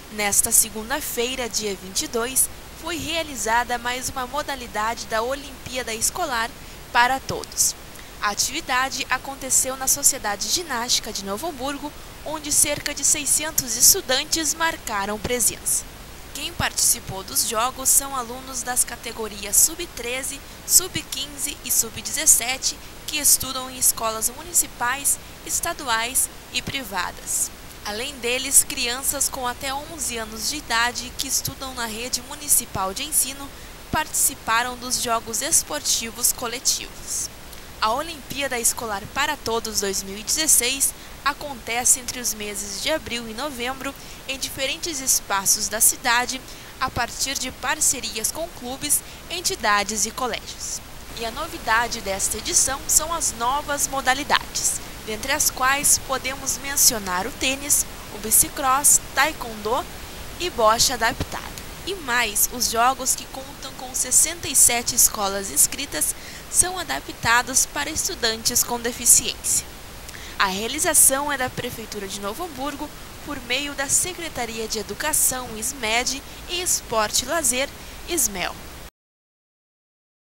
Nesta segunda-feira, dia 22, foi realizada mais uma modalidade da Olimpíada Escolar para Todos. A atividade aconteceu na Sociedade Ginástica de Novo Hamburgo, onde cerca de 600 estudantes marcaram presença. Quem participou dos jogos são alunos das categorias Sub-13, Sub-15 e Sub-17 que estudam em escolas municipais, estaduais e privadas. Além deles, crianças com até 11 anos de idade que estudam na rede municipal de ensino participaram dos Jogos Esportivos Coletivos. A Olimpíada Escolar para Todos 2016 acontece entre os meses de abril e novembro em diferentes espaços da cidade, a partir de parcerias com clubes, entidades e colégios. E a novidade desta edição são as novas modalidades, dentre as quais podemos mencionar o tênis, o bicicross, taekwondo e bocha adaptada. E mais, os jogos que contam com 67 escolas inscritas são adaptados para estudantes com deficiência. A realização é da Prefeitura de Novo Hamburgo por meio da Secretaria de Educação, SMED, e Esporte e Lazer, SMEL.